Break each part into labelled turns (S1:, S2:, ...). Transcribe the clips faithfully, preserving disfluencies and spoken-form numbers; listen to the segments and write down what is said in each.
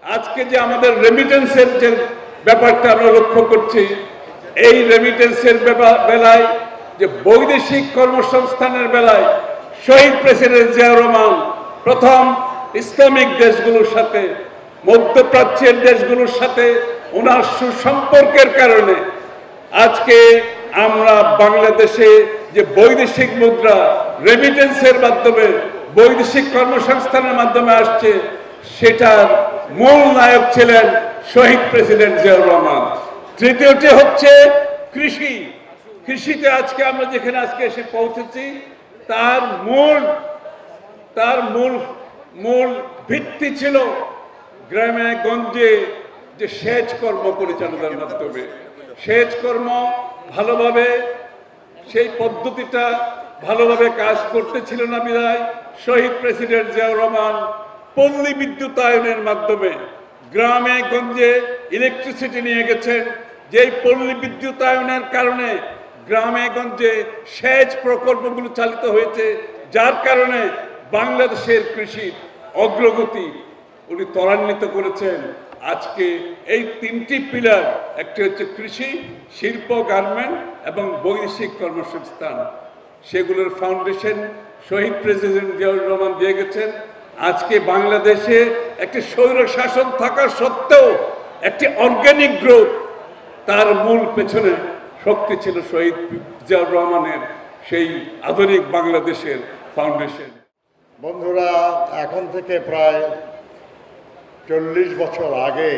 S1: আজকে যে আমাদের রেমিটেন্সের যে ব্যাপারটা আমরা লক্ষ্য করছি, এই রেমিটেন্সের বেলায় যে বৈদেশিক কর্মসংস্থানের বেলায় শহীদ প্রেসিডেন্ট জিয়াউর রহমান প্রথম ইসলামিক দেশগুলোর সাথে, মধ্যপ্রাচ্যের দেশগুলোর সাথে ওনার সুসম্পর্কের কারণে আজকে আমরা বাংলাদেশে যে বৈদেশিক মুদ্রা রেমিটেন্সের মাধ্যমে বৈদেশিক কর্মসংস্থানের মাধ্যমে আসছে, সেটার মূল নায়ক ছিলেন শহীদ প্রেসিডেন্ট জিয়াউর রহমান। তৃতীয়টি হচ্ছে কৃষি। কৃষিতে আজকে আমরা যেখানে আজকে এসে পৌঁছেছি, তার মূল তার মূল মূল ভিত্তি ছিল গ্রামে গঞ্জে যে সেচ কর্ম পরিচালনার মাধ্যমে। সেচ কর্ম ভালোভাবে সেই পদ্ধতিটা ভালোভাবে কাজ করতেছিল না বিধায় শহীদ প্রেসিডেন্ট জিয়াউর রহমান পল্লী বিদ্যুতায়নের মাধ্যমে গ্রামে গঞ্জে ইলেকট্রিসিটি নিয়ে গেছেন। যেই পল্লী বিদ্যুতায়নের কারণে গ্রামে গঞ্জে সেচ প্রকল্পগুলো চালিত হয়েছে, যার কারণে বাংলাদেশের কৃষির অগ্রগতি উনি ত্বরান্বিত করেছেন। আজকে এই তিনটি পিলার, একটি হচ্ছে কৃষি, শিল্প, গার্মেন্ট এবং বৈদেশিক কর্মসংস্থান, সেগুলোর ফাউন্ডেশন শহীদ প্রেসিডেন্ট জিয়াউর রহমান দিয়ে গেছেন। আজকে বাংলাদেশে একটি স্বৈর শাসন থাকা সত্ত্বেও একটি অর্গানিক গ্রোথ, তার মূল পেছনে শক্তি ছিল শহীদ জিয়াউর রহমানের সেই আধুনিক বাংলাদেশের ফাউন্ডেশন।
S2: বন্ধুরা, এখন থেকে প্রায় চল্লিশ বছর আগে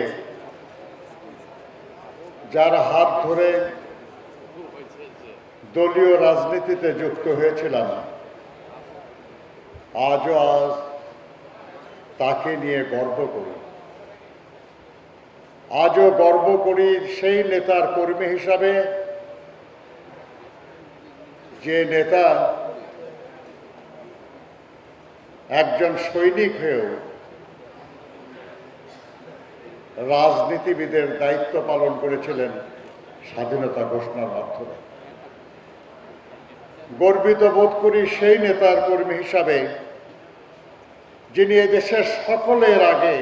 S2: যার হাত ধরে দলীয় রাজনীতিতে যুক্ত হয়েছিলাম, আজও আজ তাকে নিয়ে গর্ব করি। আজও গর্ব করি সেই নেতার কর্মী হিসাবে, যে নেতা একজন সৈনিক হয়েও রাজনীতিবিদের দায়িত্ব পালন করেছিলেন স্বাধীনতা ঘোষণার মাধ্যমে। গর্বিত বোধ করি সেই নেতার কর্মী হিসাবে, যিনি এদেশের সকলের আগে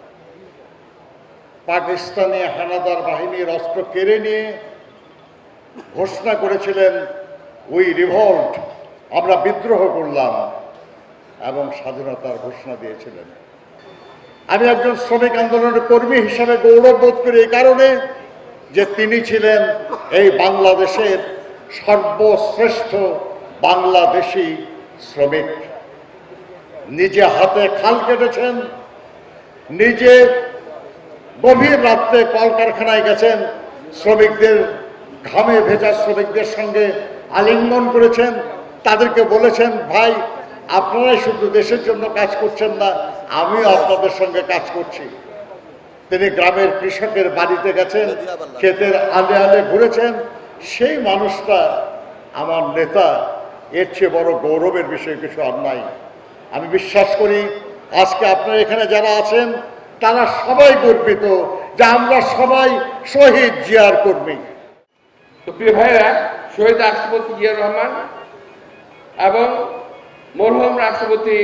S2: পাকিস্তানি হানাদার বাহিনীর অস্ত্র কেড়ে নিয়ে ঘোষণা করেছিলেন, উই রিভল্ট, আমরা বিদ্রোহ করলাম, এবং স্বাধীনতার ঘোষণা দিয়েছিলেন। আমি একজন শ্রমিক আন্দোলনের কর্মী হিসাবে গৌরব বোধ করি এই কারণে যে তিনি ছিলেন এই বাংলাদেশের সর্বশ্রেষ্ঠ বাংলাদেশি শ্রমিক। নিজে হাতে খাল কেটেছেন, নিজে গভীর রাত্রে কলকারখানায় গেছেন, শ্রমিকদের ঘামে ভেজা শ্রমিকদের সঙ্গে আলিঙ্গন করেছেন, তাদেরকে বলেছেন, ভাই আপনারাই শুধু দেশের জন্য কাজ করছেন না, আমিও আপনাদের সঙ্গে কাজ করছি। তিনি গ্রামের কৃষকের বাড়িতে গেছেন, ক্ষেতের আলে আলে ঘুরেছেন। সেই মানুষটা আমার নেতা, এর চেয়ে বড় গৌরবের বিষয় কিছু আর নাই। আমি বিশ্বাস করি আজকে আপনারা এখানে যারা আছেন তারা সবাই গর্বিত যে আমরা সবাই শহীদ জিয়ার কর্মী।
S3: তো প্রিয় ভাইরা, শহীদ রাষ্ট্রপতি জিয়াউর রহমান এবং মরহুম রাষ্ট্রপতি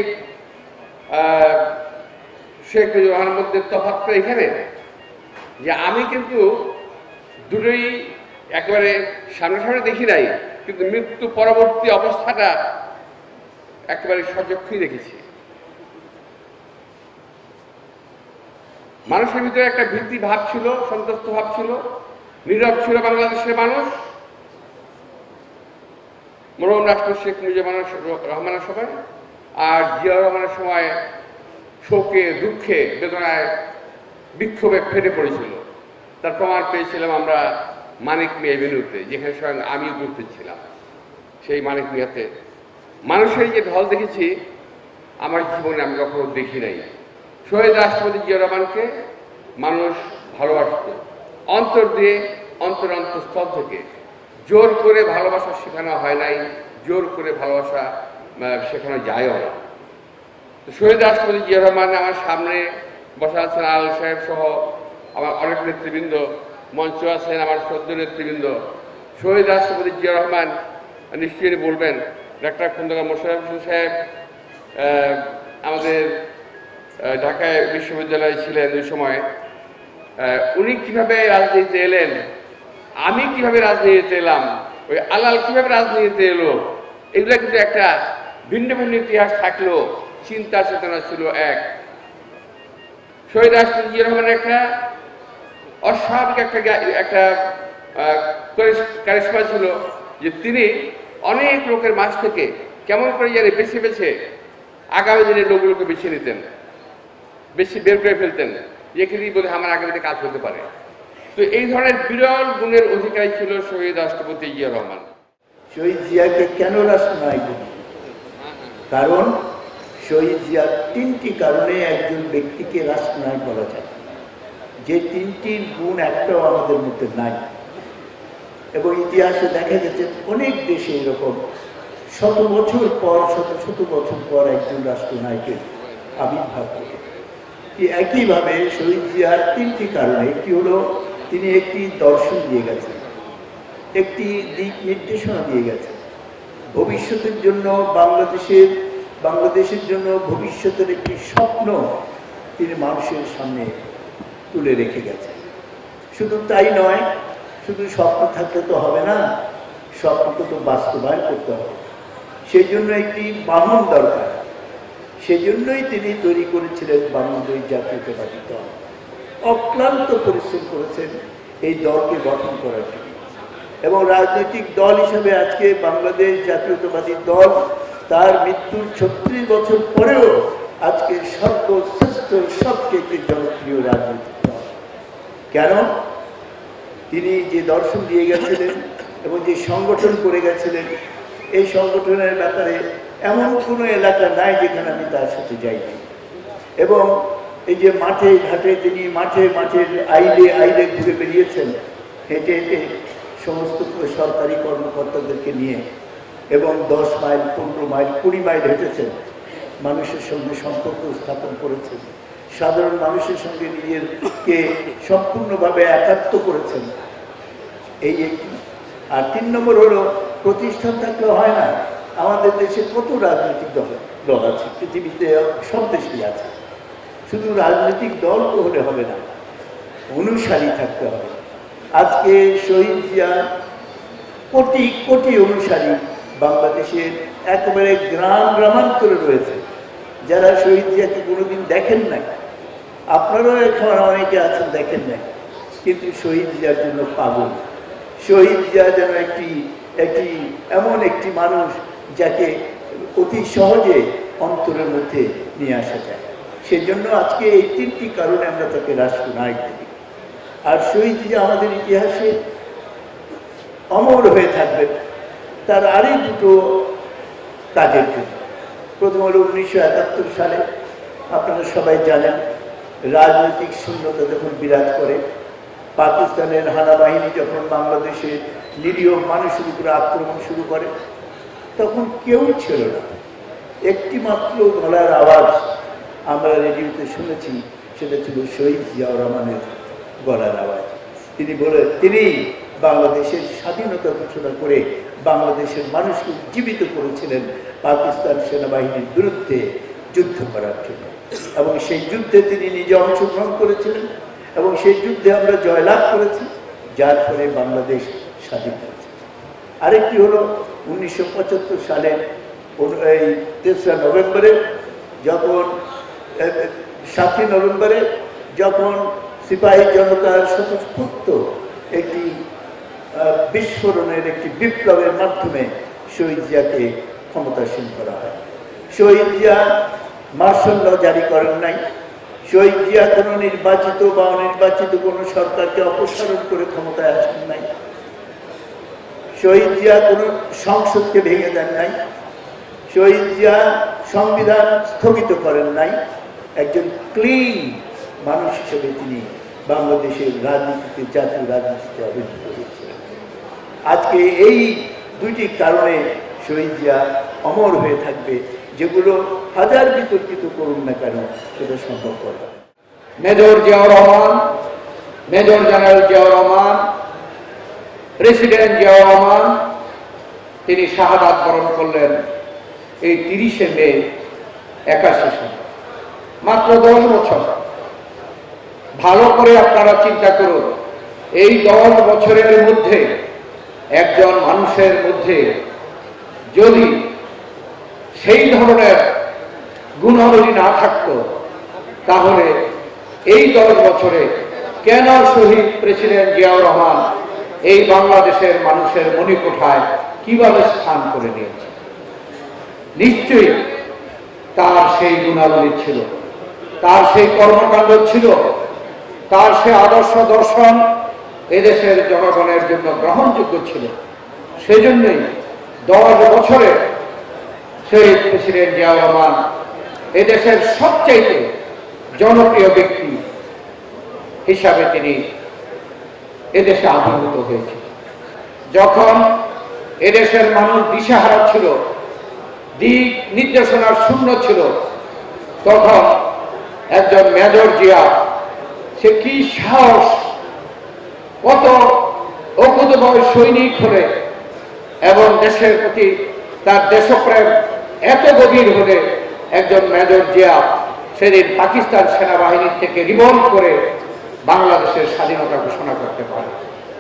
S3: শেখ মুজিবুর রহমানের মধ্যে তফাৎটা এখানে যে আমি কিন্তু দুটোই একেবারে সামনাসামনি দেখি নাই, কিন্তু মৃত্যু পরবর্তী অবস্থাটা একেবারে সচক্ষুই দেখেছি। মানুষের ভিতরে একটা ভীতি ভাব ছিল, সন্তুষ্ট ভাব ছিল, নীরব ছিল বাংলাদেশের মানুষ। মরহুম রাষ্ট্রপতি শেখ মুজিবুর রহমানের সময় আর জিয়াউর রহমানের সময় শোকে, দুঃখে, বেদনায়, বিক্ষোভে ফেটে পড়েছিল। তার প্রমাণ পেয়েছিলাম আমরা মানিক মিয়া এভিনিউতে, যেখানে স্বয়ং আমি উপস্থিত ছিলাম। সেই মানিক মিয়াতে মানুষের যে ঢল দেখেছি আমার জীবনে আমি কখনো দেখি নাই। শহীদ রাষ্ট্রপতি জিয়াউর রহমানকে মানুষ ভালোবাসত, অন্তর দিয়ে, অন্তর অন্তঃস্থল থেকে। জোর করে ভালোবাসা শেখানো হয় নাই, জোর করে ভালোবাসা শেখানো যায়ও না। তো শহীদ রাষ্ট্রপতি জিয়াউর রহমান আমার সামনে বসা আছেন আল সাহেব সহ আমার অনেক নেতৃবৃন্দ, মঞ্চ আছেন আমার সদ্য নেতৃবৃন্দ। শহীদ রাষ্ট্রপতি জিয়াউর রহমান নিশ্চয়ই বলবেন, ডাক্তার খন্দকার মোশাররফ হোসেন সাহেব, আমাদের ঢাকায় বিশ্ববিদ্যালয়ে ছিলেন ওই সময়, উনি কিভাবে রাজনীতিতে এলেন, আমি কিভাবে রাজনীতিতে এলাম, ওই আলাল কিভাবে রাজনীতিতে এলো, এগুলো কিন্তু একটা ভিন্ন ভিন্ন ইতিহাস থাকলেও চিন্তা চেতনা ছিল এক। শহীদ রাষ্ট্রপতি জিয়া রহমানের একটা অস্বাভাবিক একটা একটা কারিশমা ছিল যে তিনি অনেক লোকের মাঝ থেকে কেমন করে জানি বেছে বেছে আগামী দিনের লোকগুলোকে বেছে নিতেন, বেশি বের করে ফেলতেন, যেখানেই বলে আমার আগামীতে কাজ হতে পারে। তো এই ধরনের বিরল গুণের অধিকারী ছিল শহীদ রাষ্ট্রপতি জিয়া রহমান।
S4: শহীদ জিয়াকে কেন রাষ্ট্রনায়ক বলি? কারণ শহীদ জিয়া তিনটি কারণে একজন ব্যক্তিকে রাষ্ট্রনায়ক বলা যায়, যে তিনটির গুণ একটাও আমাদের মধ্যে নাই। এবং ইতিহাসে দেখা গেছে অনেক দেশে এরকম শত বছর পর শত শত বছর পর একজন রাষ্ট্রনায়কের আবির্ভাব ঘটে। একইভাবে শহীদ জিয়ার তিনটি কারণে, একটি হলো তিনি একটি দর্শন দিয়ে গেছেন, একটি দিক নির্দেশনা দিয়ে গেছেন, ভবিষ্যতের জন্য বাংলাদেশের বাংলাদেশের জন্য ভবিষ্যতের একটি স্বপ্ন তিনি মানুষের সামনে তুলে রেখে গেছেন। শুধু তাই নয়, শুধু স্বপ্ন থাকলে তো হবে না, স্বপ্নকে তো বাস্তবায়ন করতে হবে। সেই জন্য একটি বাহন দরকার। সেজন্যই তিনি তৈরি করেছিলেন বাংলাদেশ জাতীয়তাবাদী দল। অক্লান্ত পরিশ্রম করেছেন এই দলকে গঠন করার জন্য। এবং রাজনৈতিক দল হিসেবে আজকে বাংলাদেশ জাতীয়তাবাদী দল তার মৃত্যুর ছত্রিশ বছর পরেও আজকে সর্বশ্রেষ্ঠ সবচেয়ে জনপ্রিয় রাজনৈতিক দল। কেন? তিনি যে দর্শন দিয়ে গেছিলেন এবং যে সংগঠন করে গেছিলেন, এই সংগঠনের ব্যাপারে এমন কোনো এলাকা নাই যেখানে আমি তার সাথে যাইনি। এবং এই যে মাঠে ঘাটে তিনি মাঠে মাঠে আইলে আইলে ঘুরে বেরিয়েছেন, হেঁটে হেঁটে সমস্ত সরকারি কর্মকর্তাদেরকে নিয়ে, এবং দশ মাইল পনেরো মাইল কুড়ি মাইল হেঁটেছেন, মানুষের সঙ্গে সম্পর্ক স্থাপন করেছেন, সাধারণ মানুষের সঙ্গে নিজেরকে সম্পূর্ণভাবে একাত্ম করেছেন। এই একটি। আর তিন নম্বর হলো, প্রতিষ্ঠান থাকলে হয় না। আমাদের দেশে কত রাজনৈতিক দল দল আছে, পৃথিবীতে সব দেশেই আছে। শুধু রাজনৈতিক দল তো হলে হবে না, অনুসারী থাকতে হবে। আজকে শহীদ জিয়া কোটি কোটি অনুসারী বাংলাদেশের একেবারে গ্রাম গ্রামান্তরে রয়েছে, যারা শহীদ জিয়াকে কোনোদিন দেখেন নাই। আপনারাও এখন অনেকে আছেন দেখেন নাই, কিন্তু শহীদ জিয়ার জন্য পাগল। শহীদ জিয়া যেন একটি একটি এমন একটি মানুষ যাকে অতি সহজে অন্তরের মধ্যে নিয়ে আসা যায়। সেজন্য আজকে এই তিনটি কারণে আমরা তাকে রাষ্ট্রনায়ক বলি। আর শহীদ জিয়া আমাদের ইতিহাসে অমর হয়ে থাকবেন তার আরই দুটো কাজের জন্য। প্রথম হলো উনিশশো একাত্তর সালে, আপনারা সবাই জানেন, রাজনৈতিক শূন্যতা যখন বিরাজ করে, পাকিস্তানের হানা বাহিনী যখন বাংলাদেশে নিরীহ মানুষের উপরে আক্রমণ শুরু করে, তখন কেউ ছিল না। একটি মাত্র গলার আওয়াজ আমরা রেডিওতে শুনেছি, সেটা ছিল শহীদ জিয়া রহমানের গলার আওয়াজ। তিনি বলে তিনি বাংলাদেশের স্বাধীনতা ঘোষণা করে বাংলাদেশের মানুষকে জীবিত করেছিলেন পাকিস্তান সেনাবাহিনীর বিরুদ্ধে যুদ্ধ করার জন্য। এবং সেই যুদ্ধে তিনি নিজে অংশগ্রহণ করেছিলেন এবং সেই যুদ্ধে আমরা জয়লাভ করেছি, যার ফলে বাংলাদেশ স্বাধীন হয়েছে। আরেকটি হলো উনিশশো পঁচাত্তর সালের এই তেসরা নভেম্বরে, যখন সাতই নভেম্বরে যখন সিপাহী জনতার স্বতঃস্ফূর্ত একটি বিস্ফোরণের একটি বিপ্লবের মাধ্যমে শহীদ জিয়াকে ক্ষমতাসীন করা হয়। শহীদ জিয়া মার্শাল ল জারি করেন নাই। শহীদ জিয়া কোনো নির্বাচিত বা অনির্বাচিত কোনো সরকারকে অপসারণ করে ক্ষমতায় আসেন নাই। শহীদ জিয়া কোনো সংসদকে ভেঙে দেন নাই। শহীদ জিয়া সংবিধান স্থগিত করেন নাই। একজন ক্লিন মানুষ হিসেবে তিনি বাংলাদেশের রাজনীতিতে, জাতীয় রাজনীতিতে আবির্ভূত হয়েছিলেন। আজকে এই দুইটি কারণে শহীদ জিয়া অমর হয়ে থাকবে, যেগুলো হাজার বিতর্কিত করুন না কেন সেটা সম্ভব করবে।
S3: Major Ziaur Rahman, major general Ziaur Rahman, president Ziaur Rahman, তিনি শাহাদাত বরণ করলেন এই তিরিশে মে একাশি সালে।
S5: মাত্র দশ বছর। ভালো করে আপনারা চিন্তা করুন, এই দশ বছরের মধ্যে একজন মানুষের মধ্যে যদি সেই ধরনের গুণাবলী না থাকতো, তাহলে এই দশ বছরে কেন শহীদ প্রেসিডেন্ট জিয়াউর রহমান এই বাংলাদেশের মানুষের মণিকোঠায় কিভাবে স্থান করে নিয়েছে? নিশ্চয়ই তার সেই গুণাবলী ছিল, তার সেই কর্মকাণ্ড ছিল, তার সে আদর্শ দর্শন এদেশের জনগণের জন্য গ্রহণযোগ্য ছিল। সেজন্যই দশ বছরে শহীদ প্রেসিডেন্ট জিয়াউর রহমান এদেশের সবচাইতে জনপ্রিয় ব্যক্তি হিসাবে তিনি এদেশে আবির্ভূত হয়েছে। যখন এদেশের মানুষ দিশাহারা ছিল, দিক নির্দেশনার শূন্য ছিল, তখন একজন মেজর জিয়া সে কি সাহস, কত অকুতোভয় সৈনিক হলে এবং দেশের প্রতি তার দেশপ্রেম এত গভীর হলে একজন মেজর জিয়া সেদিন পাকিস্তান সেনাবাহিনীর থেকে রিভল্ট করে বাংলাদেশের স্বাধীনতা ঘোষণা করতে পারে।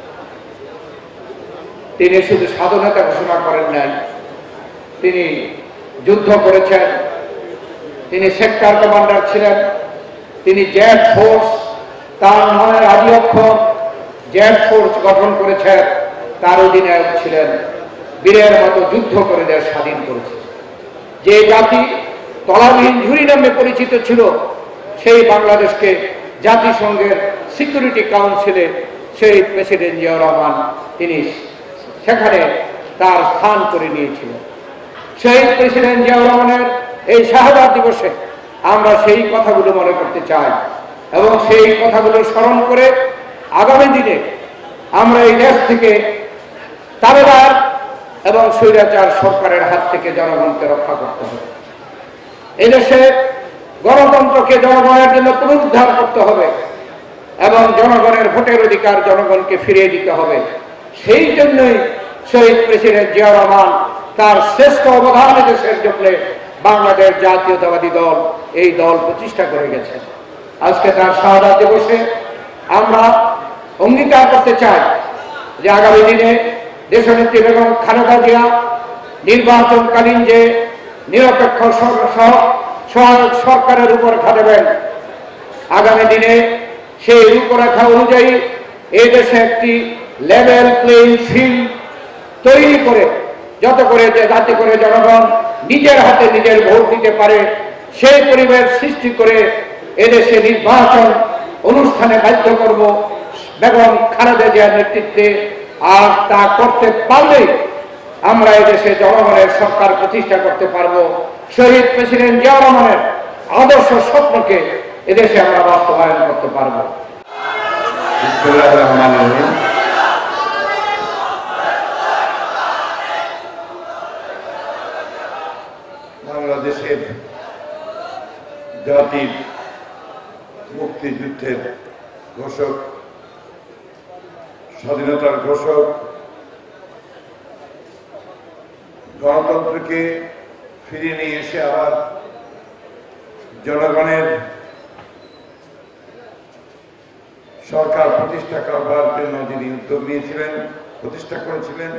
S5: তিনি শুধু স্বাধীনতা ঘোষণা করেন নাই, তিনি যুদ্ধ করেছেন, তিনি সেক্টর কমান্ডার ছিলেন, তিনি জেড ফোর্স, তার নামের আদি অক্ষর জেড ফোর্স গঠন করেছেন, তার অধিনায়ক ছিলেন, বীরের মতো যুদ্ধ করে দেশ স্বাধীন করেছে। যে জাতি তলাবিহীন ঝুরি নামে পরিচিত ছিল, সেই বাংলাদেশকে জাতিসংঘের সিকিউরিটি কাউন্সিলে সেই প্রেসিডেন্ট জিয়াউর রহমান তিনি সেখানে তার স্থান করে নিয়েছিলেন। সেই প্রেসিডেন্ট জিয়াউর রহমানের এই শাহাদাত দিবসে আমরা সেই কথাগুলো মনে করতে চাই এবং সেই কথাগুলো স্মরণ করে আগামী দিনে আমরা এই দেশ থেকে তাবেদার এবং স্বৈরাচার সরকারের হাত থেকে জনগণকে রক্ষা করতে হবে। এদেশে গণতন্ত্রকে জনগণের জন্য পুনরুদ্ধার করতে হবে এবং জনগণের ভোটের অধিকার জনগণকে ফিরিয়ে দিতে হবে। সেই জন্যই শহীদ প্রেসিডেন্ট জিয়াউর রহমান তার শ্রেষ্ঠ অবদান দেশের জন্য বাংলাদেশ জাতীয়তাবাদী দল এই দল প্রতিষ্ঠা করে গেছে। আজকে তার শাহাদাত দিবসে আমরা অঙ্গীকার করতে চাই যে আগামী দিনে দেশনেত্রী বেগম খালেদা জিয়া নির্বাচনকালীন যে নিরপেক্ষ সহায়ক সরকারের উপর খাটাবেন, আগামী দিনে সেই রূপরেখা অনুযায়ী এই দেশে একটি লেভেল প্লেইং ফিল্ড তৈরি করে যত করে যাতে করে জনগণ নিজের হাতে নিজের ভোট দিতে পারে, সেই পরিবেশ সৃষ্টি করে এদেশে নির্বাচন অনুষ্ঠানে বাধ্য করব বেগম খালেদা জিয়ার নেতৃত্বে। আর তা করতে পারলে আমরা এদেশে জনগণের সরকার প্রতিষ্ঠা করতে পারব। শহীদ প্রেসিডেন্ট জিয়াউর রহমানের আদর্শ স্বপ্নকে এদেশে আমরা বাস্তবায়ন করতে পারব।
S6: বাংলাদেশের জাতির মুক্তিযুদ্ধের ঘোষক, স্বাধীনতার ঘোষক, গণতন্ত্রকে ফিরিয়ে নিয়ে এসে আবার জনগণের সরকার প্রতিষ্ঠা করবার জন্য যিনি উদ্যোগ নিয়েছিলেন, প্রতিষ্ঠা করেছিলেন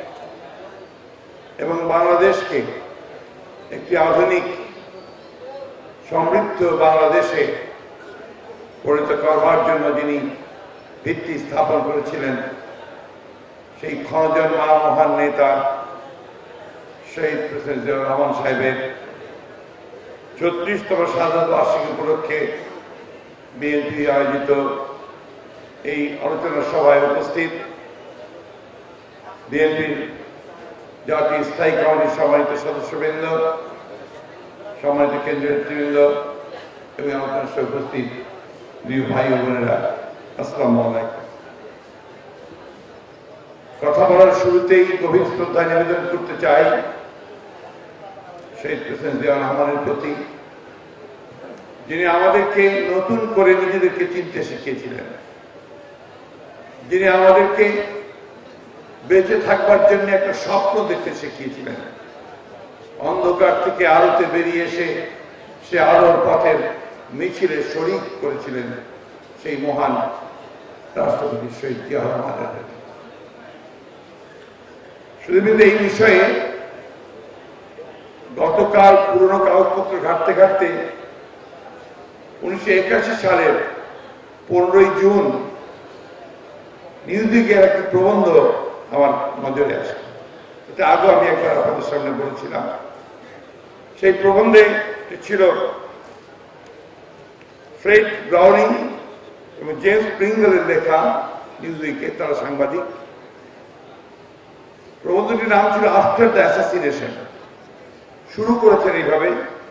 S6: এবং বাংলাদেশকে একটি আধুনিক সমৃদ্ধ বাংলাদেশে পরিণত করবার জন্য যিনি ভিত্তি স্থাপন করেছিলেন, সেই ক্ষণজন মা মহান নেতা শহীদ প্রেসিডেন্ট জিয়াউর রহমান সাহেবের ছত্রিশতম শাহাদাত বার্ষিকী উপলক্ষে বিএনপি আয়োজিত এই আলোচনা সভায় উপস্থিত বিএনপির জাতীয় স্থায়ী কমিটির সম্মানিত সদস্যবৃন্দ, সম্মানিত কেন্দ্রীয় নেতৃবৃন্দ এবং আলোচনা সভায় উপস্থিত প্রিয় ভাই ও বোনেরা, আসসালামু আলাইকুম। কথা বলার শুরুতেই গভীর শ্রদ্ধা নিবেদন করতে চাই শহীদ প্রেসিডেন্ট জিয়াউর রহমানের প্রতি, যিনি আমাদেরকে নতুন করে নিজেদেরকে চিনতে শিখিয়েছিলেন, যিনি আমাদেরকে বেঁচে থাকবার জন্য একটা স্বপ্ন দেখতে শিখিয়েছিলেন। অন্ধকার থেকে আলোতে বেরিয়ে এসে সে আলোর পথের মিছিলে শরিক করেছিলেন সেই মহান রাষ্ট্রপতি শহীদ জিয়াউর রহমানের। শুধু এই বিষয়ে গতকাল পুরনো কাগজপত্র ঘাটতে ঘাটতে উনিশশো একাশি সালের পনেরোই জুন নিউজউইকের একটি প্রবন্ধ আমার নজরে আসে। এটা আগেও আমি একবার আপনাদের সামনে বলেছিলাম। সেই প্রবন্ধে ছিল ফ্রেড ব্রাউনিং এবং জেমস প্রিঙ্গলের লেখা, নিউজউইকে, তারা সাংবাদিক। প্রবন্ধটির নাম ছিল আফটার দ্য অ্যাসাসিনেশন। শুরু করেছেন এইভাবে: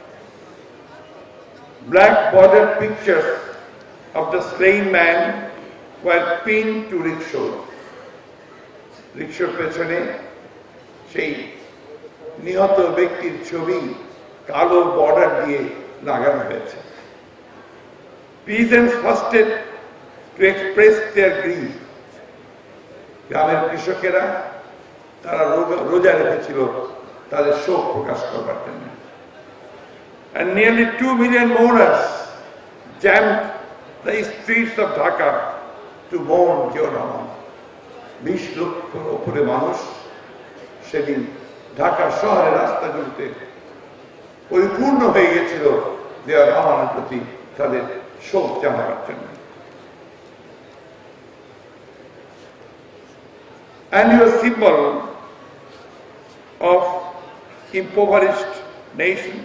S6: black border pictures of the slain man were pinned to rickshaws. রিকশার পেছনে সেই নিহত ব্যক্তির ছবি কালো বর্ডার দিয়ে লাগানো হয়েছে। Peasants fasted to express their grief. গ্রামের কৃষকেরা তারা রোজা রেখেছিল তাদের শোক প্রকাশ করবার জন্য। And nearly two million mourners jammed the streets of Dhaka to mourn Ziaur Rahman. বিশ লক্ষর উপরে মানুষ সেদিন ঢাকা শহরের রাস্তাগুলোতে পরিপূর্ণ হয়ে গেছিল জিয়াউর রহমানের প্রতি তাদের শোক জানাবার জন্য। And he was a symbol of impoverished nations.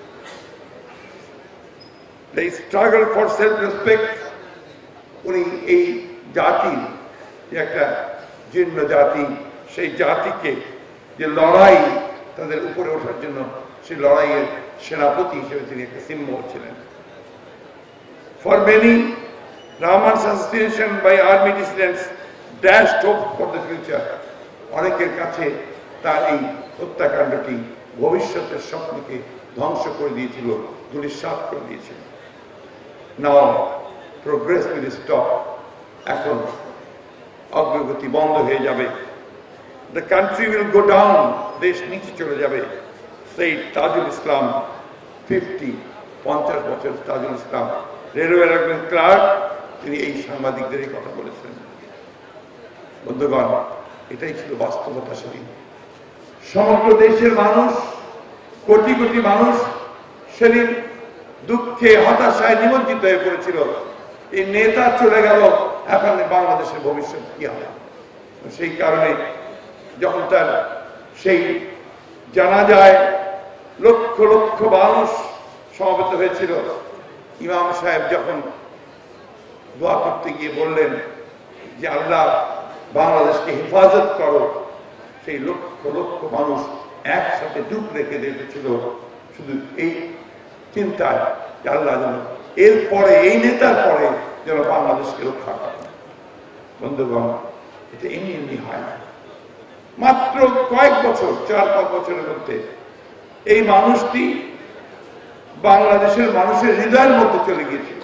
S6: They struggle for self-respect. উনি এই জাতির যে একটা জীর্ণ জাতি, সেই জাতিকে যে লড়াই তাদের উপরে ওঠার জন্য, সেই লড়াইয়ের সেনাপতি হিসেবে তিনি একটা সিম্বল ছিলেন। For many, Rahman's assassination by army dissidents dashed hope for the future. অনেকের কাছে তার এই হত্যাকাণ্ডটি ভবিষ্যতের স্বপ্নকে ধ্বংস করে দিয়েছিল, ধূলিসাৎ করে দিয়েছিল। Now progress will stop. এখন অগ্রগতি বন্ধ হয়ে যাবে। The country will go down. দেশ নিচে চলে যাবে। সেই তাজুল ইসলাম, ফিফটি পঞ্চাশ বছর তাজুল ইসলাম, রেলওয়ের একজন ক্লার্ক, তিনি এই সাংবাদিকদের এই কথা বলেছেন। বন্ধুগণ, এটাই ছিল বাস্তবতা সেদিন। সমগ্র দেশের মানুষ, কোটি কোটি মানুষ সেদিন দুঃখে হতাশায় নিমজ্জিত হয়ে পড়েছিল। এই নেতা চলে গেল, এখন বাংলাদেশের ভবিষ্যৎ কি হবে? সেই কারণে যখন তার সেই জানাজায় লক্ষ লক্ষ মানুষ সমবেত হয়েছিল, ইমাম সাহেব যখন দোয়া করতে গিয়ে বললেন যে আল্লাহ বাংলাদেশকে হেফাজত করো, সেই লক্ষ লক্ষ মানুষ একসাথে ডুব রেখে দিয়েছিল শুধু এই চিন্তায় যে আল্লাহ যেন এরপরে, এই নেতার পরে যেন বাংলাদেশকে রক্ষা করে। বন্ধুগণ, এটা এমনি এমনি হয় না। মাত্র কয়েক বছর, চার পাঁচ বছরের মধ্যে এই মানুষটি বাংলাদেশের মানুষের হৃদয়ের মধ্যে চলে গিয়েছিল।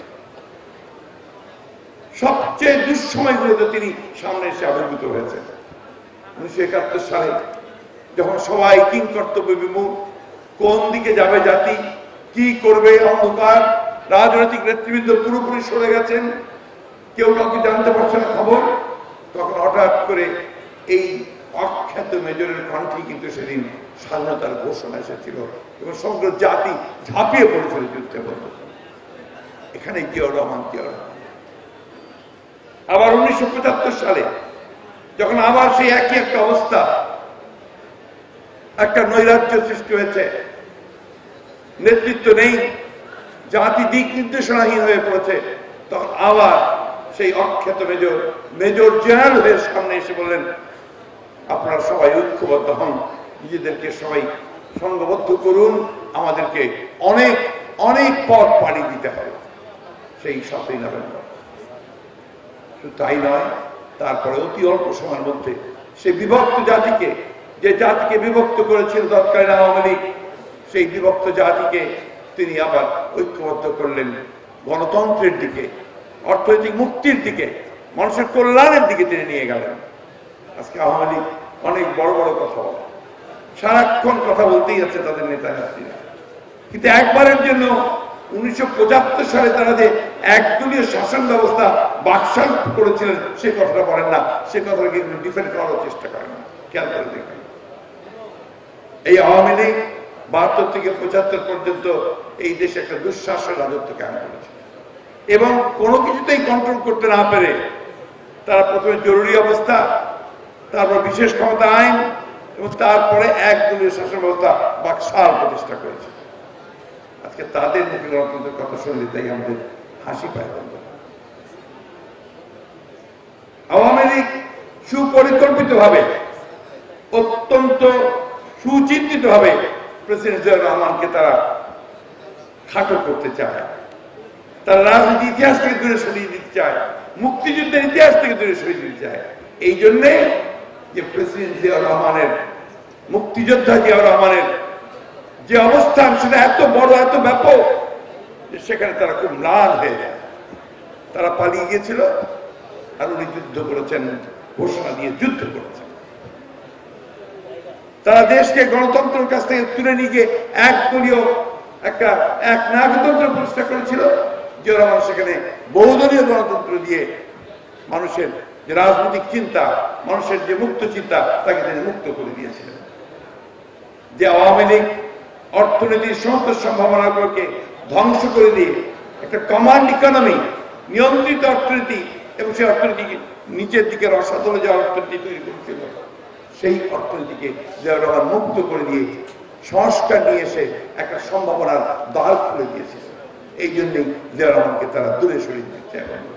S6: সবচেয়ে দুঃসময়গুলোতে তিনি সামনে এসে আবির্ভূত হয়েছেন। উনিশশো একাত্তর সালে যখন সবাই কিং কর্তব্য বিমূখ, কোন দিকে যাবে জাতি, কি করবে, অন্ধকার, রাজনৈতিক নেতৃবৃন্দ পুরোপুরি সরে গেছেন, কেউ কাউকে জানতে পারছে না খবর, তখন হঠাৎ করে এই অখ্যাত মেজরের কণ্ঠে কিন্তু সেদিন স্বাধীনতার ঘোষণা এসেছিল এবং সমগ্র জাতি ঝাঁপিয়ে পড়েছিল যুদ্ধে। বলতে এখানে জিয়াউর রহমান জিয়াউর রহমান আবার উনিশশো পঁচাত্তর সালে যখন আবার সেই একই একটা অবস্থা, একটা নৈরাজ্য সৃষ্টি হয়েছে, নেতৃত্ব নেই, জাতি দিক নির্দেশনাহীন হয়ে পড়েছে, তখন আবার সেই অখ্যাত মেজর মেজর জেনারেল হয়ে সামনে এসে বললেন, আপনারা সবাই ঐক্যবদ্ধ হন, নিজেদেরকে সবাই সংঘবদ্ধ করুন, আমাদেরকে অনেক অনেক পথ পাড়ি দিতে হবে। সেই সাতই নভেম্বর শুধু তাই নয়, তারপরে অতি অল্প সময়ের মধ্যে সেই বিভক্ত জাতিকে, যে জাতিকে বিভক্ত করেছিল তৎকালীন আওয়ামী লীগ, সেই বিভক্ত জাতিকে তিনি আবার ঐক্যবদ্ধ করলেন গণতন্ত্রের দিকে, অর্থনৈতিক মুক্তির দিকে, মানুষের কল্যাণের দিকে তিনি নিয়ে গেলেন। আজকে আওয়ামী লীগ অনেক বড় বড় কথা বলে, সারাক্ষণ কথা বলতেই আছে তাদের নেতা নেত্রীরা, কিন্তু একবারের জন্য উনিশশো পঁচাত্তর সালে তারা যে একদলীয় শাসন ব্যবস্থা বাকশাল করেছিলেন সে কথাটা বলেন না, সে কথাটা কিন্তু ডিফেন্ড করার চেষ্টা করেন না। খেয়াল করে দেখবেন এই আওয়ামী লীগ বাহাত্তর থেকে পঁচাত্তর পর্যন্ত এই দেশে একটা দুঃশাসন রাজত্ব কায়েম করেছে এবং কোনো কিছুতেই কন্ট্রোল করতে না পেরে তারা প্রথমে জরুরি অবস্থা, তারপর বিশেষ ক্ষমতা আইন এবং তারপরে একদলীয় শাসন ব্যবস্থা বাকশাল প্রতিষ্ঠা করেছে। আজকে তাদের মুখে গণতন্ত্রের কথা শুনলে তাই আমাদের হাসি পায়। আওয়ামী লীগ সুপরিকল্পিত ভাবে, অত্যন্ত সুচিন্তিত ভাবে প্রেসিডেন্ট জিয়াউর রহমানকে তারা খাটো করতে চায়, তারা রাজনীতি ইতিহাস থেকে দূরে সরিয়ে দিতে চায়, মুক্তিযুদ্ধের ইতিহাস থেকে দূরে সরিয়ে দিতে চায়। এই জন্যে যে প্রেসিডেন্ট জিয়াউর রহমানের, মুক্তিযোদ্ধা জিয়াউর রহমানের যে অবস্থান সেটা এত বড়, এত ব্যাপক যে সেখানে তারা খুব ম্লান হয়ে যায়। তারা পালিয়ে গিয়েছিল আর উনি যুদ্ধ করেছেন, ঘোষণা দিয়ে যুদ্ধ করেছেন। তারা দেশকে গণতন্ত্রের কাছ থেকে তুলে নিয়ে গিয়ে একদলীয় একটা এক নাগতন্ত্র প্রতিষ্ঠা করেছিল। জিয়াউর রহমান সেখানে বহুদলীয় গণতন্ত্র দিয়ে মানুষের যে রাজনৈতিক চিন্তা, মানুষের যে মুক্ত চিন্তা তাকে তিনি মুক্ত করে দিয়েছিলেন। যে আওয়ামী লীগ অর্থনীতির সমস্ত সম্ভাবনাগুলোকে ধ্বংস করে দিয়ে একটা কমান্ড ইকোনমি, নিয়ন্ত্রিত অর্থনীতি এবং সেই অর্থনীতি নিচের দিকে রসাতলে যে অর্থনীতি তৈরি করেছিল, সেই অর্থনীতিকে জিয়াউর রহমান মুক্ত করে দিয়ে সংস্কার নিয়ে এসে একটা সম্ভাবনার দ্বার খুলে দিয়েছিল। এই জন্যই জিয়াউর রহমানকে তারা দূরে সরিয়ে দিচ্ছে।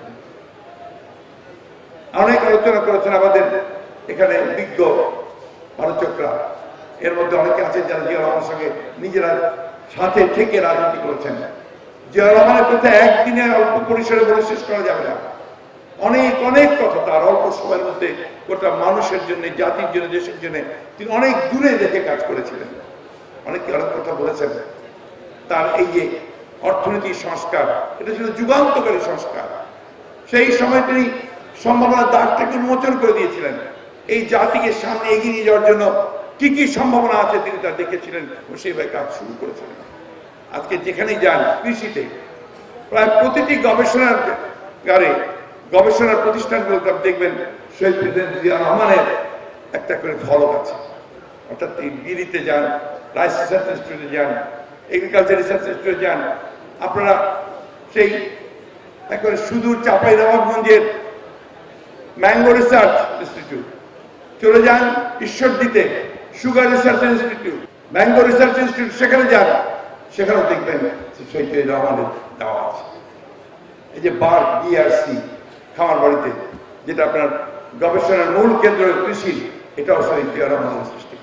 S6: অনেক আলোচনা করেছেন আমাদের এখানে বিজ্ঞ আলোচকরা, এর মধ্যে অনেকে আছেন যারা জিয়াউর রহমানের সঙ্গে নিজেরা সাথে থেকে রাজনীতি করেছেন। জিয়াউর রহমানের কথা একদিনে অল্প পরিসরে বলে শেষ করা যাবে না। অনেক অনেক কথা তার অল্প সময়ের মধ্যে গোটা মানুষের জন্য, জাতির জন্য, দেশের জন্য তিনি অনেক দূরে দেখে কাজ করেছিলেন। অনেকে অনেক কথা বলেছেন। তার এই যে অর্থনীতির সংস্কার, এটা ছিল যুগান্তকারী সংস্কার। সেই সময় তিনি সম্ভাবনার দ্বারটাকে উন্মোচন করে দিয়েছিলেন। এই জাতিকে সামনে এগিয়ে নিয়ে যাওয়ার জন্য কি কি সম্ভাবনা আছে তিনি তা দেখেছিলেন ও সেইভাবে কাজ শুরু করেছিলেন। আজকে যেখানেই যান, কৃষিতে প্রায় প্রতিটি গবেষণাগারে, গবেষণার প্রতিষ্ঠানগুলোতে দেখবেন শহীদ প্রেসিডেন্ট জিয়া রহমানের একটা করে ফলক আছে। অর্থাৎ গিরিতে যান, রাইস রিসার্চ ইনস্টিটিউটে যান, এগ্রিকালচার রিসার্চ ইনস্টিটিউটে যান, আপনারা সেই একেবারে সুদূর চাঁপাইনবাবগঞ্জের ম্যাঙ্গো রিসার্চ ইনস্টিটিউট চলে যান, ঈশ্বরদীতে sugar research institute, mango research institute, সেখানে যান, সেখানেও দেখবেন শহীদ রহমানের দেওয়া আছে। এই যে বার বিআরসি খামার বাড়িতে, যেটা আপনার গবেষণার মূল কেন্দ্র কৃষি, এটাও শহীদ রহমানের সৃষ্টি।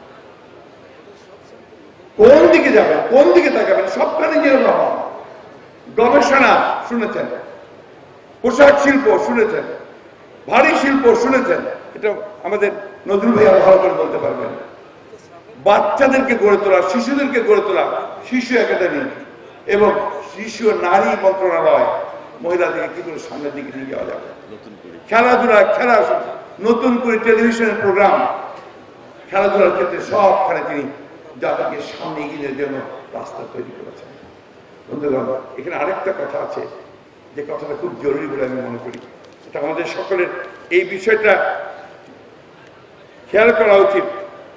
S6: কোন দিকে যাবেন, কোন দিকে তাকাবেন, সবখানে জিয়াউর রহমান। গবেষণা শুনেছেন, পোশাক শিল্প শুনেছেন, ভারী শিল্প শুনেছেন, এটা আমাদের নজরুল ভাই আরো ভালো করে বলতে পারবেন। বাচ্চাদেরকে গড়ে তোলা, শিশুদেরকে গড়ে তোলা, শিশু একাডেমি এবং শিশু নারী মন্ত্রণালয়, মহিলাদেরকে কি করে সামনের দিকে নিয়ে যাওয়া যাবে, খেলাধুলা, খেলা, নতুন করে টেলিভিশনের প্রোগ্রাম, খেলাধুলার ক্ষেত্রে সবখানে তিনি জাতিকে সামনে এগিয়ে জন্য রাস্তা তৈরি করেছেন। বন্ধুগণ, এখানে আরেকটা কথা আছে যে কথাটা খুব জরুরি বলে আমি মনে করি। এটা আমাদের সকলের এই বিষয়টা খেয়াল করা উচিত।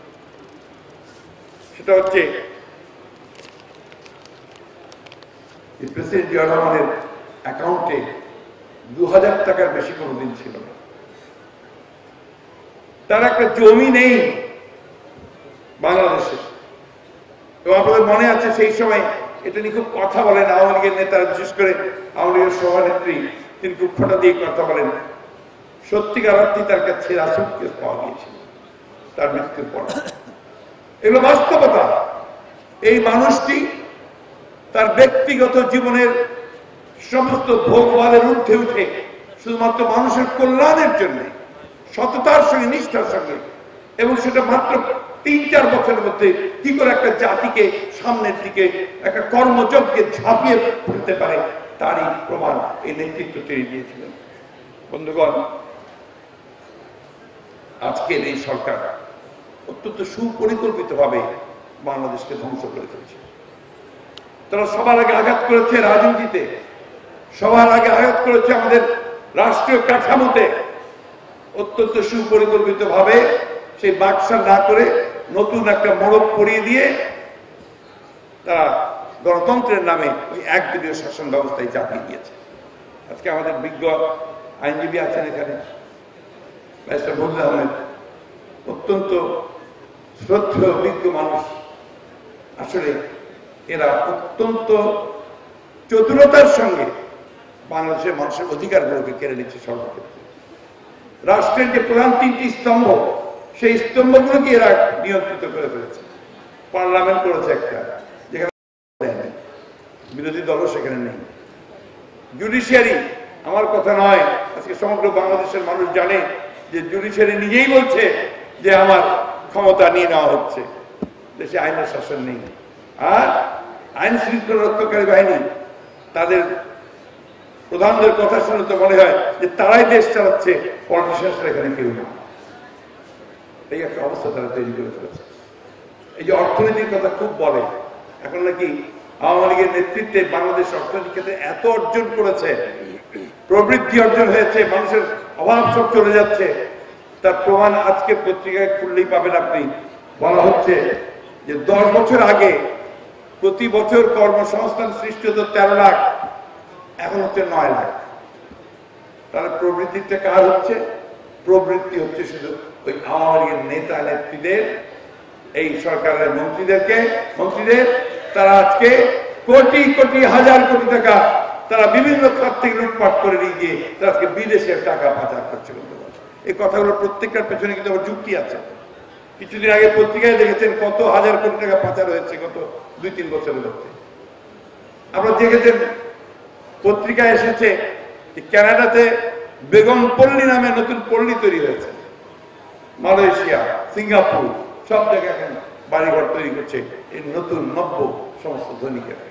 S6: সেটা হচ্ছে প্রেসিডেন্ট জিয়াউর রহমানের অ্যাকাউন্টে দু হাজার টাকার বেশি কোনোদিন ছিল না। তার একটা জমি নেই বাংলাদেশে। এবং আপনাদের মনে আছে সেই সময় এটা নিয়ে খুব কথা বলেন আওয়ামী লীগের নেতারা, বিশেষ করে আওয়ামী লীগের সভানেত্রী, তিনি খুব ফোটা দিয়ে কথা বলেন। সত্যিকার অর্থে তার কাছে সুটকেস পাওয়া গিয়েছিল তার মৃত্যুর পর। এগুলো বাস্তবতা। এই মানুষটি তার ব্যক্তিগত জীবনের সমস্ত ভোগবাদের ঊর্ধ্বে উঠে শুধুমাত্র মানুষের কল্যাণের জন্য সততার সঙ্গে, নিষ্ঠার সঙ্গে, এবং সেটা মাত্র তিন চার বছরের মধ্যে কি করে একটা জাতিকে সামনের দিকে একটা কর্মযজ্ঞে ঝাঁপিয়ে ফেলতে পারে তারই প্রমাণ এই নেতৃত্ব তিনি দিয়েছিলেন। বন্ধুগণ, আজকের এই সরকার অত্যন্ত সুপরিকল্পিতভাবে বাংলাদেশকে ধ্বংস করে ফেলছে। তারা সবার আগে আঘাত করেছে রাজনীতিতে, সবার আগে আঘাত করেছে আমাদের রাষ্ট্রীয় কাঠামোতে। অত্যন্ত সুপরিকল্পিত ভাবে সেই বাক্সা না করে নতুন একটা মোড়ক পরিয়ে দিয়ে তারা গণতন্ত্রের নামে ওই একদলীয় শাসন ব্যবস্থায় চাপিয়ে দিয়েছে। আজকে আমাদের বিজ্ঞ আইনজীবী আছেন এখানে, ব্যারিস্টার বজলুল আহমেদ, অত্যন্ত শ্রদ্ধেয় বিজ্ঞ মানুষ। আসলে এরা অত্যন্ত চতুরতার সঙ্গে বাংলাদেশের মানুষের অধিকারগুলোকে কেড়ে নিচ্ছে সর্বক্ষেত্রে। রাষ্ট্রের যে প্রধান তিনটি স্তম্ভ, সেই স্তম্ভগুলোকে এরা নিয়ন্ত্রিত করে ফেলেছে। পার্লামেন্ট করেছে একটা, যেখানে বিরোধী দলও সেখানে নেই। জুডিশিয়ারি, আমার কথা নয়, আজকে সমগ্র বাংলাদেশের মানুষ জানে যে জুডিশিয়ারি নিজেই বলছে যে আমার ক্ষমতা নিয়ে নেওয়া হচ্ছে, দেশে আইনের শাসন নেই। আর আইন শৃঙ্খলা রক্ষাকারী বাহিনী, তাদের প্রধানদের কথা শুনে তো মনে হয় যে তারাই দেশ চালাচ্ছে, পলিটিশিয়ানসরা এখানে কেউ না। এই একটা অবস্থা তারা তৈরি করে ফেলেছে। এই যে অর্থনীতির কথা খুব বলে, এখন নাকি আওয়ামী লীগের নেতৃত্বে বাংলাদেশ অর্থনীতির ক্ষেত্রে এত অর্জন করেছে, প্রবৃদ্ধি অর্জন হয়েছে, মানুষের অভাব সব চলে যাচ্ছে। তার প্রমাণ আজকে পত্রিকায় খুললেই পাবেন আপনি। বলা হচ্ছে যে দশ বছর আগে প্রতি বছর কর্মসংস্থান সৃষ্টি হতো তেরো লাখ, এখন হচ্ছে নয় লাখ। তাহলে প্রবৃদ্ধিতে কার হচ্ছে? প্রবৃদ্ধি হচ্ছে শুধু ওই আওয়ামী লীগের নেতা নেত্রীদের, এই সরকারের মন্ত্রীদেরকে মন্ত্রীদের তারা আজকে কোটি কোটি হাজার কোটি টাকা তারা বিভিন্ন খাত থেকে লুটপাট করে নিয়ে গিয়ে তারা আজকে বিদেশের টাকা পাচার করছে। এই কথাগুলো প্রত্যেকটার পেছনে কিন্তু আবার যুক্তি আছে। কিছুদিন আগে পত্রিকায় দেখেছেন কত হাজার কোটি টাকা পাচার হয়েছে গত দুই তিন বছরের মধ্যে। আপনারা দেখেছেন পত্রিকায় এসেছে যে কানাডাতে বেগম পল্লী নামে নতুন পল্লী তৈরি হয়েছে। মালয়েশিয়া, সিঙ্গাপুর সব জায়গায় এখন বাড়িঘর তৈরি করছে এই নতুন নব্য সমস্ত ধনীকেরা।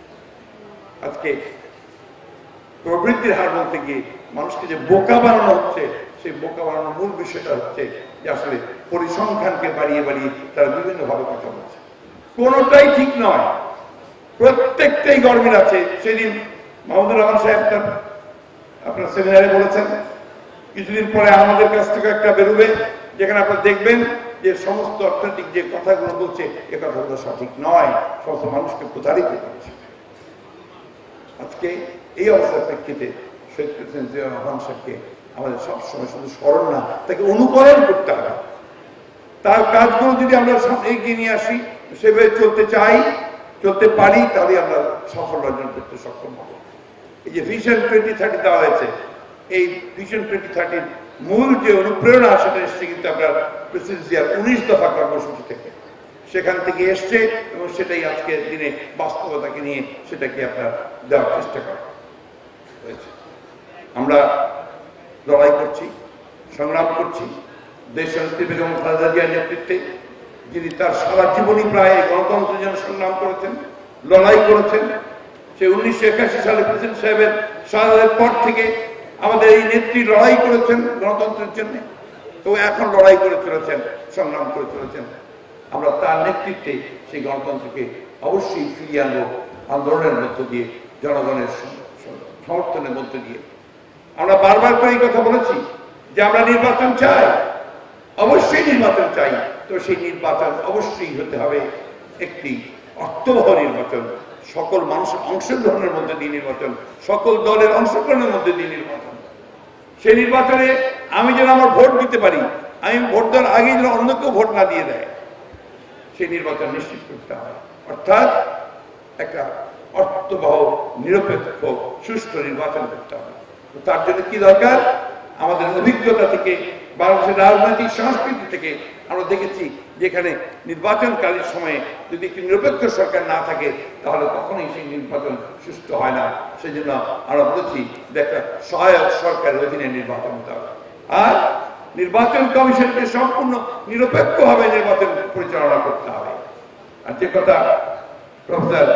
S6: আজকে প্রবৃদ্ধির হার বলতে গিয়ে মানুষকে যে বোকা বানানো হচ্ছে, সেই বোকা বানানোর মূল বিষয়টা হচ্ছে যে আসলে পরিসংখ্যানকে বাড়িয়ে বাড়িয়ে তারা বিভিন্নভাবে কথা বলছে। কোনোটাই ঠিক নয়, প্রত্যেকটাই গরমিল আছে। সেদিন মাহমুদুর রহমান সাহেব তার আপনার সেমিনারে বলেছেন, কিছুদিন পরে আমাদের কাছ থেকে একটা বেরোবে যেখানে আপনারা দেখবেন যে সমস্ত অর্থনৈতিক যে কথাগুলো বলছে এ কথাগুলো সঠিক নয়, সমস্ত মানুষকে প্রতারিত করছে। আজকে এই অবস্থার প্রেক্ষিতে শহীদ প্রেসিডেন্ট জিয়াউর রহমান সাহেবকে আমাদের সবসময় শুধু স্মরণ না, তাকে অনুকরণ করতে হবে। তার কাজগুলো যদি আমরা এগিয়ে নিয়ে আসি, সেভাবে চলতে চাই, চলতে পারি, তাহলে আমরা সফল অর্জন করতে সক্ষম হব। এই যে ভিশন টোয়েন্টি থার্টি দেওয়া হয়েছে, এই ভিশন টোয়েন্টি থার্টির মূল যে অনুপ্রেরণা সেটা এসছে কিন্তু আপনার প্রেসিডেন্ট জিয়ার উনিশ দফা কর্মসূচি থেকে, সেখান থেকে এসছে এবং সেটাই আজকের দিনে বাস্তবতাকে নিয়ে সেটাকে আপনার দেওয়ার চেষ্টা করা হয়েছে। আমরা লড়াই করছি, সংগ্রাম করছি দেশনেত্রী বেগম খালেদা জিয়ার নেতৃত্বে, যিনি তার সারা জীবনই প্রায় গণতন্ত্রের জন্য সংগ্রাম করেছেন, লড়াই করেছেন। সে উনিশশো একাশি সালে প্রেসিডেন্ট সাহেবের শাহাদাতের পর থেকে আমাদের এই নেত্রী লড়াই করেছেন গণতন্ত্রের জন্য, তো এখন লড়াই করে চলেছেন, সংগ্রাম করে চলেছেন। আমরা তার নেতৃত্বে সেই গণতন্ত্রকে অবশ্যই ফিরিয়ে আনবো আন্দোলনের মধ্য দিয়ে, জনগণের সমর্থনের মধ্য দিয়ে। আমরা বারবার করে এই কথা বলেছি যে আমরা নির্বাচন চাই, অবশ্যই নির্বাচন চাই, তো সেই নির্বাচন অবশ্যই হতে হবে একটি অর্থবহ নির্বাচন, সকল মানুষের অংশগ্রহণের মধ্যে দিয়ে নির্বাচন, সকল দলের অংশগ্রহণের মধ্যে দিয়ে নির্বাচন। সেই নির্বাচনে আমি যেন আমার ভোট দিতে পারি, আমি ভোট দেওয়ার আগে যেন অন্য কেউ ভোট না দিয়ে দেয়, সেই নির্বাচন নিশ্চিত করতে হবে। অর্থাৎ একটা অর্থবহ, নিরপেক্ষ, সুষ্ঠু নির্বাচন করতে হবে। তার জন্য কি দরকার? আমাদের অভিজ্ঞতা থেকে, বাংলাদেশের রাজনৈতিক সংস্কৃতি থেকে আমরা দেখেছি যেখানে নির্বাচনকালীন সময়ে যদি একটি নিরপেক্ষ সরকার না থাকে তাহলে কখনোই সেই নির্বাচন সুষ্ঠু হয় না। সেই জন্য আমরা বলেছি যে একটা সহায়ক সরকারের অধীনে নির্বাচন হতে হবে, আর নির্বাচন কমিশনকে সম্পূর্ণ নিরপেক্ষভাবে নির্বাচন পরিচালনা করতে হবে। আর যে কথা প্রফেসর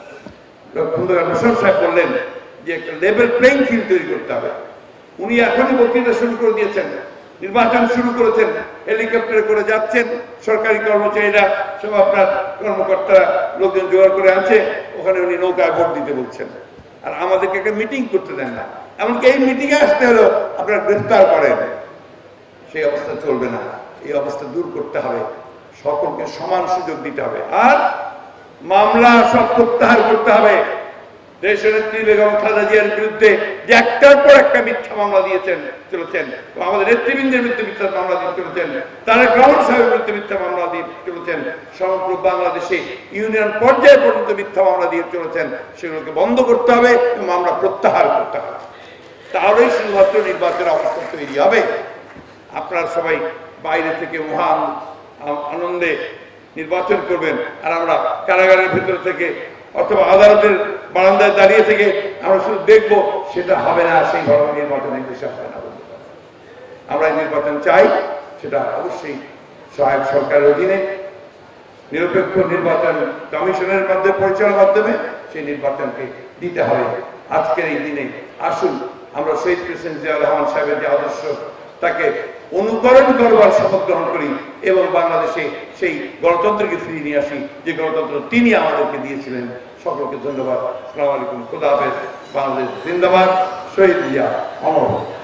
S6: মোশাররফ সাহেব বললেন যে একটা লেভেল প্লেইং ফিল্ড তৈরি করতে হবে, উনি এখনই বক্তৃতা শুরু করে দিয়েছেন, নির্বাচন শুরু করেছেন, হেলিকপ্টারে করে যাচ্ছেন সরকারি কর্মচারীরা, সব আপনার কর্মকর্তারা লোকজন জোগাড় করে আনছে, ওখানে উনি নৌকায় ভোট দিতে বলছেন, আর আমাদেরকে একটা মিটিং করতে দেন না। এমনকি এই মিটিংয়ে আসতে হলেও আপনারা গ্রেফতার করেন। সেই অবস্থা চলবে না। এই অবস্থা দূর করতে হবে, সকলকে সমান সুযোগ দিতে হবে, আর মামলা সব প্রত্যাহার করতে হবে। দেশনেত্রী বেগম খালেদা জিয়ার বিরুদ্ধে যে একটার পর একটা মিথ্যা মামলা দিয়েছেন চলেছেন, আমাদের নেতৃবৃন্দের বিরুদ্ধে মিথ্যা মামলা দিয়ে চলেছেন, তারা গ্রাউন্ড সাহেবের বিরুদ্ধে মিথ্যা মামলা দিয়ে চলেছেন, সমগ্র বাংলাদেশে ইউনিয়ন পর্যায়ে পর্যন্ত মিথ্যা মামলা দিয়ে চলেছেন, সেগুলোকে বন্ধ করতে হবে এবং মামলা প্রত্যাহার করতে হবে। তাহলেই শুধুমাত্র নির্বাচনের অবস্থা তৈরি হবে। আপনারা সবাই বাইরে থেকে মহান আনন্দে নির্বাচন করবেন, আর আমরা কারাগারের ভিতর থেকে অথবা আদালতের বারান্দায় দাঁড়িয়ে থেকে আমরা শুধু দেখবো, সেটা হবে না। সেই ধরনের নির্বাচন এই দেশে হবে না। আমরা নির্বাচন চাই, সেটা অবশ্যই সহায়ক সরকারের অধীনে নিরপেক্ষ নির্বাচন কমিশনের মাধ্যমে পরিচালনার মাধ্যমে সেই নির্বাচনকে দিতে হবে। আজকের এই দিনে আসুন আমরা শহীদ প্রেসিডেন্ট জিয়াউর রহমান সাহেবের যে আদর্শ তাকে অনুকরণ করবার শপথ গ্রহণ করি এবং বাংলাদেশে সেই গণতন্ত্রকে ফিরিয়ে নিয়ে আসি যে গণতন্ত্র তিনি আমাদেরকে দিয়েছিলেন। সকলকে ধন্যবাদ। আসসালামু আলাইকুম। খোদা হাফেজ। বাংলাদেশ জিন্দাবাদ। শহীদ জিয়া অমর।